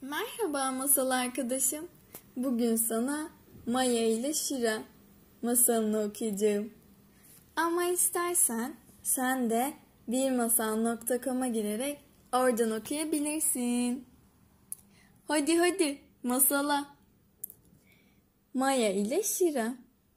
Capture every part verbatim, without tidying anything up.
Merhaba masal arkadaşım. Bugün sana Maya ile Şira masalını okuyacağım. Ama istersen sen de birmasal nokta com'a girerek oradan okuyabilirsin. Hadi hadi masala. Maya ile Şira.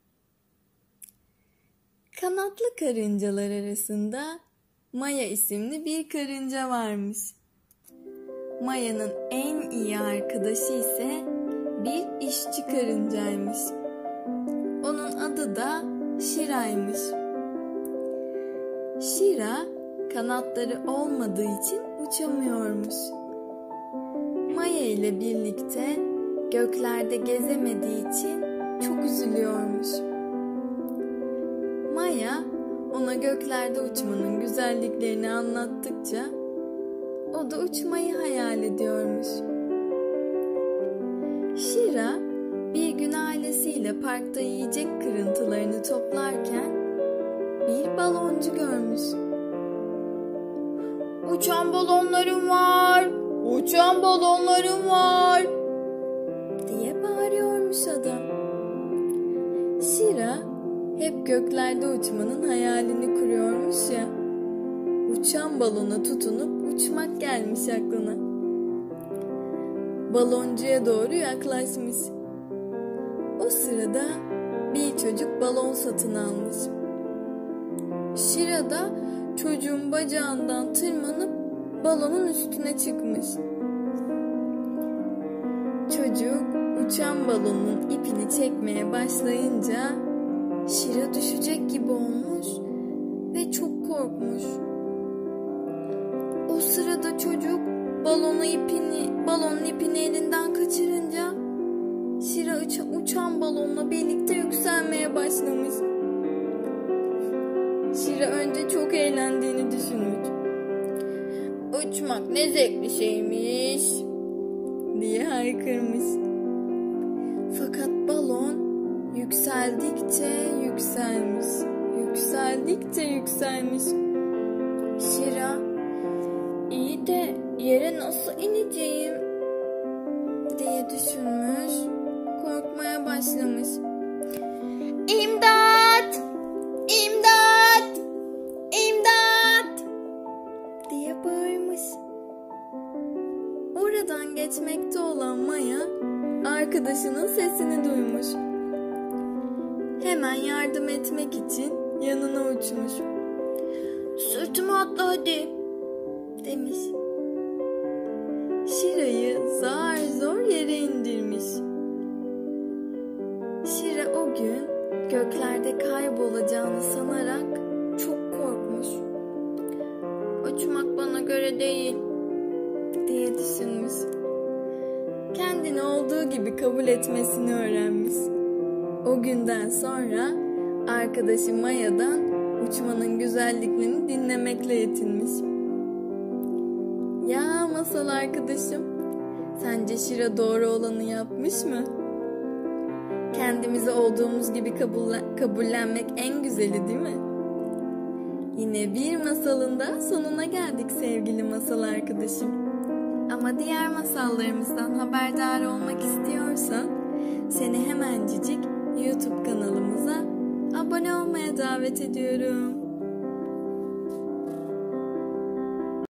Kanatlı karıncalar arasında Maya isimli bir karınca varmış. Maya'nın en iyi arkadaşı ise bir işçi karıncaymış. Onun adı da Şira'ymış. Şira kanatları olmadığı için uçamıyormuş. Maya ile birlikte göklerde gezemediği için çok üzülüyormuş. Maya ona göklerde uçmanın güzelliklerini anlattıkça o da uçmayı hayal ediyormuş. Şira bir gün ailesiyle parkta yiyecek kırıntılarını toplarken bir baloncu görmüş. "Uçan balonlarım var, uçan balonlarım var," diye bağırıyormuş adam. Şira hep göklerde uçmanın hayalini kuruyormuş ya. Uçan balona tutunup uçmak gelmiş aklına. Baloncuya doğru yaklaşmış. O sırada bir çocuk balon satın almış. Şira da çocuğun bacağından tırmanıp balonun üstüne çıkmış. Çocuk uçan balonun ipini çekmeye başlayınca Şira düşecek gibi olmuş ve çok korkmuş. O sırada çocuk balonu ipini, balonun ipini elinden kaçırınca Şira uça, uçan balonla birlikte yükselmeye başlamış. Şira önce çok eğlendiğini düşünmüş. "Uçmak ne zevkli şeymiş," diye haykırmış. Fakat balon yükseldikçe yükselmiş, yükseldikçe yükselmiş. Şira, "İyi de yere nasıl ineceğim?" diye düşünmüş, korkmaya başlamış. "İmdat! İmdat! İmdat!" diye bağırmış. Oradan geçmekte olan Maya arkadaşının sesini duymuş. Hemen yardım etmek için yanına uçmuş. "Sırtıma atla hadi," demiş. Şira'yı zar zor yere indirmiş. Şira o gün göklerde kaybolacağını sanarak çok korkmuş. "Uçmak bana göre değil," diye düşünmüş. Kendini olduğu gibi kabul etmesini öğrenmiş. O günden sonra arkadaşı Maya'dan uçmanın güzelliklerini dinlemekle yetinmiş. Ya masal arkadaşım, sence Şira doğru olanı yapmış mı? Kendimizi olduğumuz gibi kabullen- kabullenmek en güzeli değil mi? Yine bir masalın da sonuna geldik sevgili masal arkadaşım. Ama diğer masallarımızdan haberdar olmak istiyorsan seni hemencik YouTube kanalımıza abone olmaya davet ediyorum.